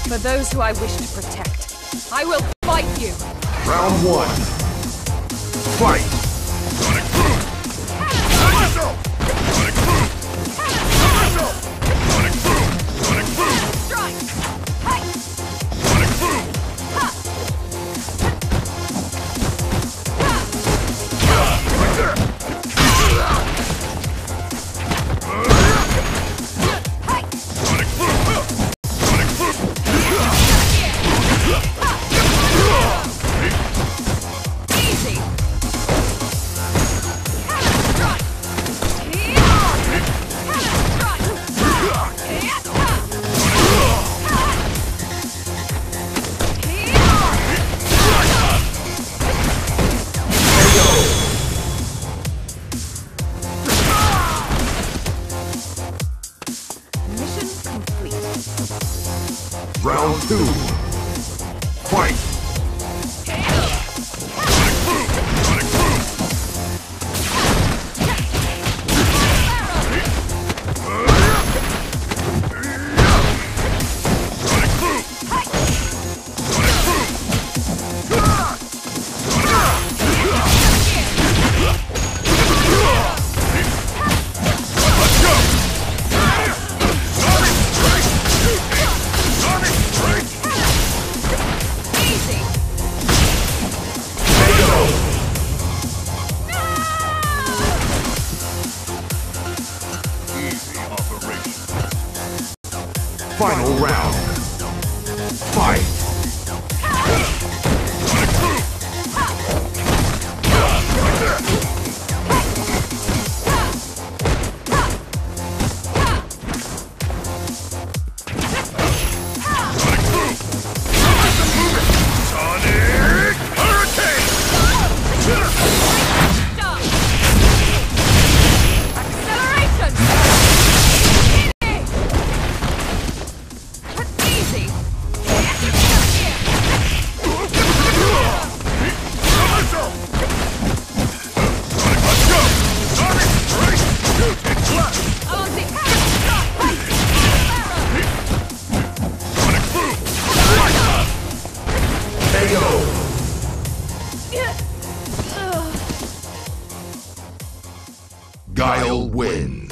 For those who I wish to protect, I will fight you! Round one. Fight! Sonic Boom! Sonic Boom! Sonic Boom! Sonic Boom! Sonic Boom! Strike! Hey! Sonic Boom! Ha! Hey! Sonic Boom! Sonic Boom! Easy! Mission complete. Round two. Fight! Sonic Boom! Sonic Boom! Sonic Boom! Sonic Boom! Let's go! Sonic Strike! Sonic Strike! Easy! Easy operation. Final round. Fight! Sonic Boom! Sonic Boom! Sonic Hurricane! Stop! Acceleration! Easy! Somersault! Sonic, let's go! Sonic Strike! Shoot and flash! Easy! Sonic Boom! KO! Guile wins.